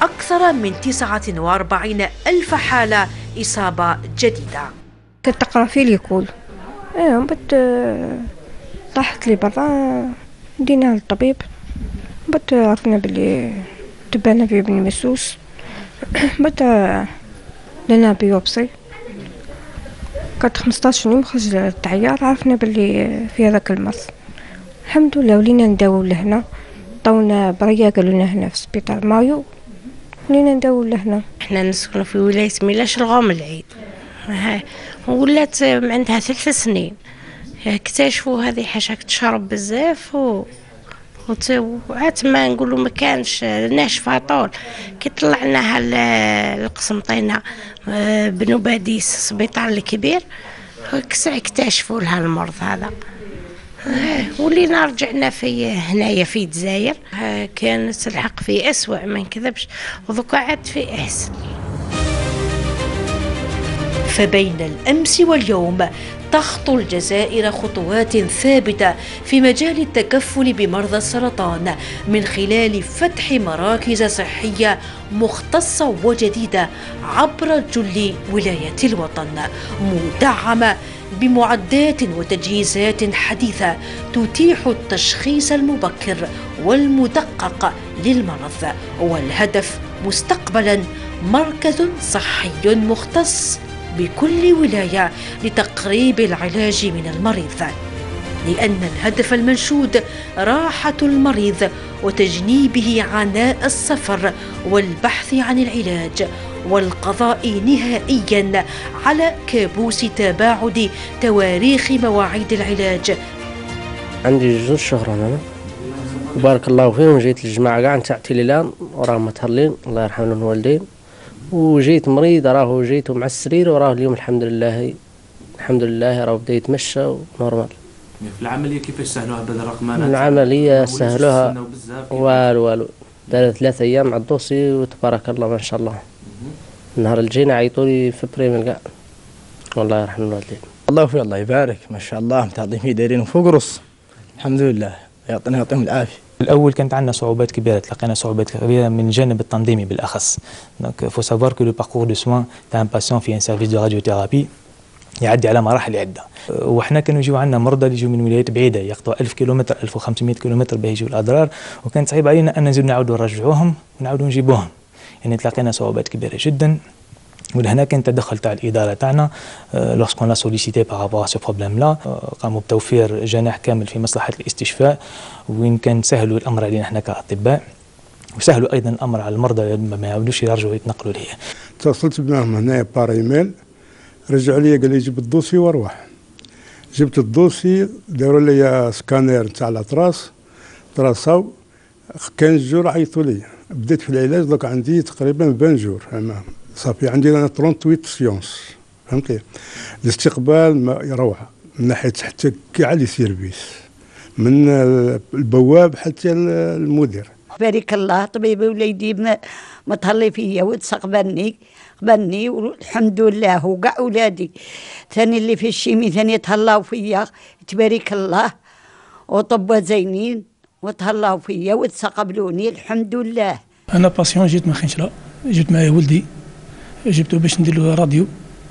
أكثر من 49 ألف حالة إصابة جديدة. تقرا في ليكول طاحت لي برا، دينا للطبيب، عرفنا بلي تبعنا في بني مسوس، لنا بيوبسي، كانت 15 يوم خرج التعيار، عرفنا بلي في هذاك المرض. الحمد لله ولينا نداو لهنا، عطاونا برية، قالوا لنا هنا في سبيطار مايو، ولينا نداو لهنا. احنا نسكن في ولاية ميلا شلغوم العيد، ولات عندها 3 سنين اكتشفوا هذه حاجة تشرب بزاف وعاد ما نقولوا ما كانش ناشفه طول. كي طلعناها لقسنطينه بنو باديس السبيطار الكبير اكتشفوا لها المرض هذا، ولينا رجعنا في هنايا في الجزائر. كانت الحق في أسوأ ما نكذبش، وذوك عاد في أحسن. فبين الأمس واليوم تخطو الجزائر خطوات ثابتة في مجال التكفل بمرضى السرطان من خلال فتح مراكز صحية مختصة وجديدة عبر جل ولايات الوطن، مدعمة بمعدات وتجهيزات حديثة تتيح التشخيص المبكر والمدقق للمرض، والهدف مستقبلا مركز صحي مختص بكل ولاية لتقريب العلاج من المريض، لأن الهدف المنشود راحة المريض وتجنيبه عناء السفر والبحث عن العلاج، والقضاء نهائيا على كابوس تباعد تواريخ مواعيد العلاج. عندي 2 شهور أنا، وبارك الله فيهم. جيت الجماعة كاع نتاع تيليلان وراهم متهلين، الله يرحم لهم الوالدين، وجيت مريض راه جيت مع السرير، وراه اليوم الحمد لله راه بدا يتمشى ونورمال. في العمليه كيفاش سهلوها بالرقمنات؟ العمليه سهلوها والو دار 3 ايام على الدوسي، وتبارك الله ما شاء الله. النهار اللي جينا عيطوا لي في بريميل كاع، والله يرحم الوالدين. الله يبارك ما شاء الله، متعظمين دايرين فوق رص، الحمد لله، يعطيهم العافيه. الأول كانت عندنا صعوبات كبيرة، تلقينا صعوبات كبيرة من الجانب التنظيمي بالأخص. دونك فو سافوار كو لو باركور دو سوان تاع ان باسيون في ان سيرفيس دو راديوثيرابي يعدي على مراحل عدة، وحنا كانوا يجيو عندنا مرضى اللي يجوا من ولايات بعيدة يقطعوا 1000 كيلومتر 1500 كيلومتر باه يجوا الأضرار، وكانت صعيب علينا أن نزيد نعاودوا نرجعوهم ونعاودوا نجيبوهم، يعني تلاقينا صعوبات كبيرة جدا. ولهنا كان تدخل تاع الاداره تاعنا لوسكون لا سوليسيتي بارابور سو بروبليم لا، قاموا بتوفير جناح كامل في مصلحه الاستشفاء، وين كان سهلوا الامر علينا احنا كاطباء، وسهلوا ايضا الامر على المرضى ما يعاودوش يرجعوا يتنقلوا لهيه. اتصلت بهم هنايا بار ايميل، رجعوا لي قال لي جيب الدوسي واروح. جبت الدوسي، داروا لي سكانير تاع الاطراس، طراساو 15 جور عيطوا لي، بديت في العلاج دوك عندي تقريبا 20 جور صافي. عندي انا 38 سيونس، فهمتي؟ الاستقبال روعه من ناحيه حتى كاع لي سيرفيس، من البواب حتى المدير. بارك الله طبيبي وليدي ما تهلي فيا وتقبلني والحمد لله، وكاع ولادي ثاني اللي في الشيمي ثاني تهلاو فيا، تبارك الله، وطبا زينين وتهلاو فيا وتقبلوني الحمد لله. انا باسيون جيت من خنشله، جبت معايا ولدي، جبته باش ندير له راديو،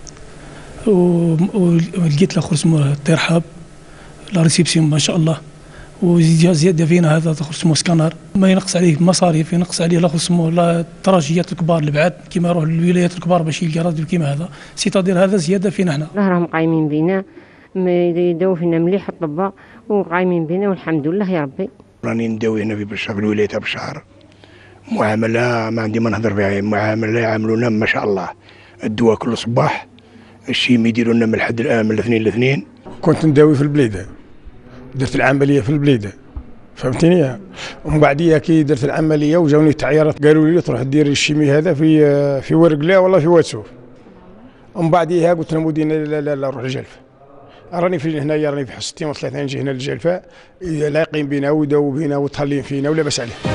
ولقيت الاخر اسمه ترحاب لا ريسبسيون ما شاء الله، وزياده فينا هذا الاخر اسمه سكانر، ما ينقص عليه مصاريف، ينقص عليه الاخر اسمه التراجيات الكبار البعاد كيما يروح للولايات الكبار باش يلقى راديو كيما هذا، سيتادير هذا زياده فينا احنا. راهم قايمين بينا، يداو فينا مليح الطباء وقايمين بينا والحمد لله يا ربي. راني نداوي هنا في الولايه تاع بشار، معامله ما عندي ما نهضر فيها، معامله يعاملونا ما شاء الله، الدواء كل صباح، الشيمي يديروا لنا من الحد الان من الاثنين لاثنين. كنت نداوي في البليده، درت العمليه في البليده، فهمتني؟ ومن بعديها كي درت العمليه وجاوني التعييرات قالوا لي تروح دير الشيمي هذا في ورقله ولا في واتسوف. ومن بعديها قلت لمديرنا لا روح للجلفه، راني في هنايا، راني في حصتين وثلاثه نجي هنا للجلفه، لايقين بينا وداو بينا وتهلين فينا ولا باس عليه.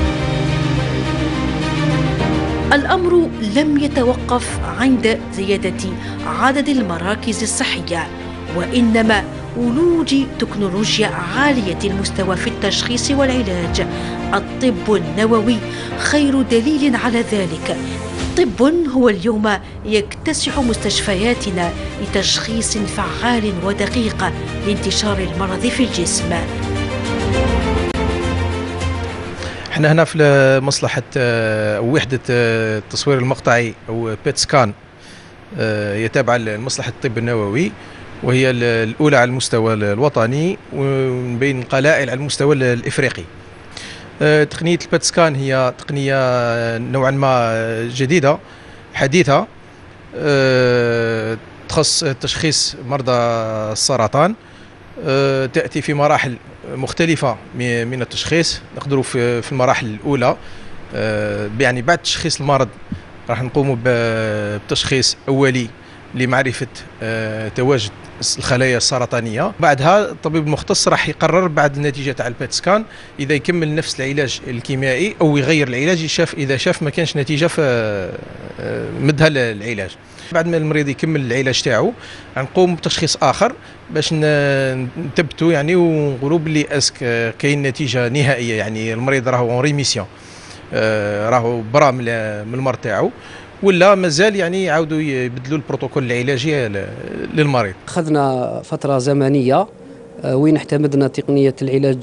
الأمر لم يتوقف عند زيادة عدد المراكز الصحية، وإنما ولوج تكنولوجيا عالية المستوى في التشخيص والعلاج. الطب النووي خير دليل على ذلك. طب هو اليوم يكتسح مستشفياتنا لتشخيص فعال ودقيق لانتشار المرض في الجسم. احنا هنا في مصلحة وحدة التصوير المقطعي أو بيت سكان، هي تابعة لمصلحة الطب النووي، وهي الأولى على المستوى الوطني ومن بين القلائل على المستوى الإفريقي. تقنية البيت سكان هي تقنية نوعا ما جديدة حديثة، تخص تشخيص مرضى السرطان، تأتي في مراحل مختلفة من التشخيص. نقدروا في المراحل الأولى يعني بعد تشخيص المرض راح نقوموا بتشخيص أولي لمعرفة تواجد الخلايا السرطانية. بعدها الطبيب المختص راح يقرر بعد النتيجة تاع البيت سكان إذا يكمل نفس العلاج الكيميائي أو يغير العلاج إذا شاف ما كانش نتيجة في مدها العلاج. بعد ما المريض يكمل العلاج تاعو نقوم بتشخيص آخر باش نثبتوا يعني ونقولوا بلي اسك كاين نتيجة نهائية، يعني المريض راهو اون ريميسيون، راهو برا من المرض تاعو، ولا مازال يعني يعاودوا يبدلوا البروتوكول العلاجي للمريض. أخذنا فترة زمنية وين اعتمدنا تقنية العلاج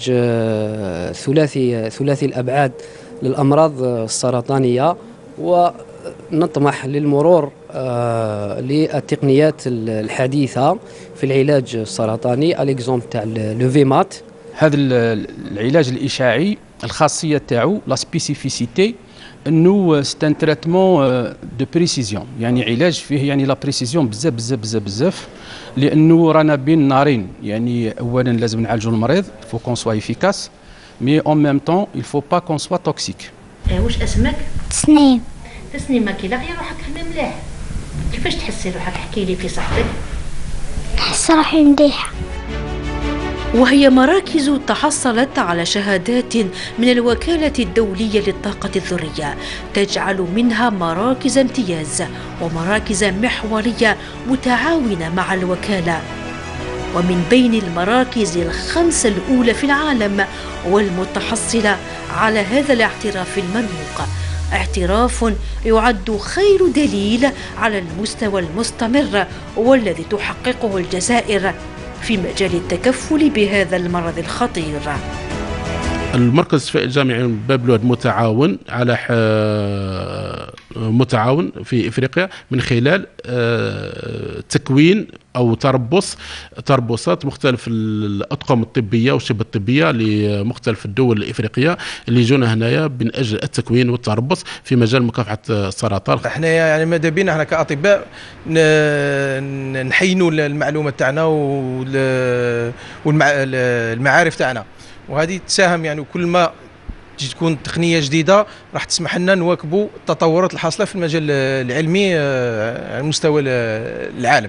ثلاثي الأبعاد للأمراض السرطانية، ونطمح للمرور للتقنيات الحديثة في العلاج السرطاني. الإكزومبل تاع لو فيمات، هذا العلاج الإشعاعي الخاصية تاعو لا سبيسيفيسيتي انه سي ان تريتمون دو بريسيزيون، يعني علاج فيه يعني لا بريسيزيون بزاف بزاف بزاف بزاف، لانه رانا بين نارين. يعني اولا لازم نعالجوا المريض، فو كون سوا افيكاس، مي اون ميم طون il faut pas qu'on soit toxique. واش اسمك؟ تسنيم. تسنيم، ما كي لاقي روحك هنا مليح، كيفاش تحسي روحك؟ احكي لي في صحتك. نحس روحي مليحة. وهي مراكز تحصلت على شهادات من الوكالة الدولية للطاقة الذرية تجعل منها مراكز امتياز ومراكز محورية متعاونة مع الوكالة، ومن بين المراكز الخمسة الأولى في العالم والمتحصلة على هذا الاعتراف المرموق، اعتراف يعد خير دليل على المستوى المستمر والذي تحققه الجزائر في مجال التكفل بهذا المرض الخطير. المركز الشفائي الجامعي باب لواد متعاون في افريقيا من خلال تكوين او تربصات مختلف الاطقم الطبيه والشبه الطبيه لمختلف الدول الافريقيه اللي جونا هنايا من اجل التكوين والتربص في مجال مكافحه السرطان. احنا يعني ماذا بينا احنا كاطباء نحينوا المعلومات تاعنا والمعارف تاعنا، وهذه تساهم يعني كل ما تكون تقنيه جديده راح تسمح لنا نواكبوا التطورات الحاصله في المجال العلمي على مستوى العالم.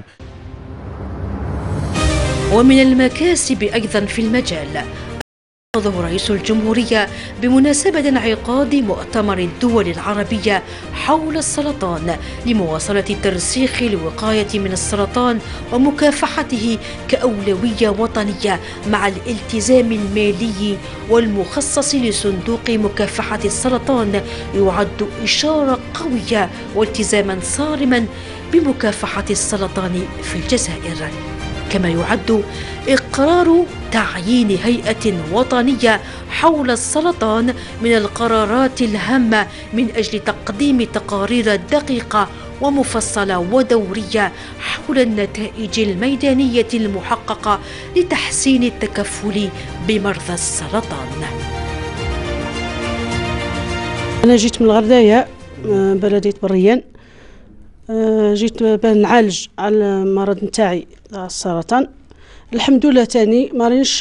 ومن المكاسب ايضا في المجال أعرضه رئيس الجمهورية بمناسبة انعقاد مؤتمر الدول العربية حول السرطان لمواصلة ترسيخ الوقاية من السرطان ومكافحته كأولوية وطنية مع الالتزام المالي والمخصص لصندوق مكافحة السرطان، يعد إشارة قوية والتزاما صارما بمكافحة السرطان في الجزائر. كما يعد إقرار تعيين هيئة وطنية حول السرطان من القرارات الهامة من أجل تقديم تقارير دقيقة ومفصلة ودورية حول النتائج الميدانية المحققة لتحسين التكفل بمرضى السرطان. أنا جيت من الغرداية بلدية بريان، جيت نعالج على المرض نتاعي السرطان. الحمد لله تاني ما رانيش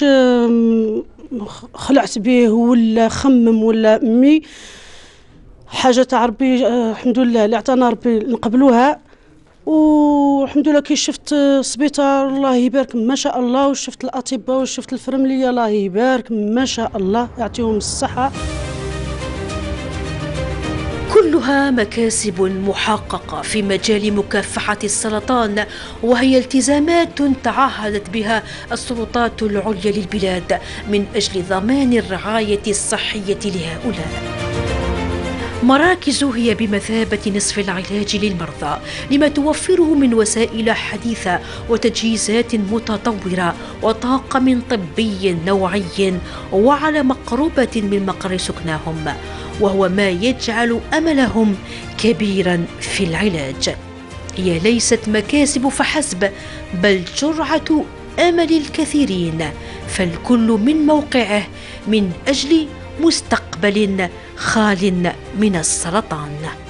خلعت به ولا خمم ولا مي حاجه تاع ربي، الحمد لله اللي عطانا ربي نقبلوها. والحمد لله كي شفت السبيطار الله يبارك ما شاء الله، وشفت الاطباء وشفت الفرمليه الله يبارك ما شاء الله يعطيهم الصحه. كلها مكاسب محققة في مجال مكافحة السرطان، وهي التزامات تعهدت بها السلطات العليا للبلاد من أجل ضمان الرعاية الصحية لهؤلاء. مراكز هي بمثابة نصف العلاج للمرضى لما توفره من وسائل حديثة وتجهيزات متطورة وطاقم طبي نوعي وعلى مقربة من مقر سكناهم، وهو ما يجعل أملهم كبيرا في العلاج. هي ليست مكاسب فحسب، بل جرعة أمل الكثيرين، فالكل من موقعه من أجل مستقبل خال من السرطان.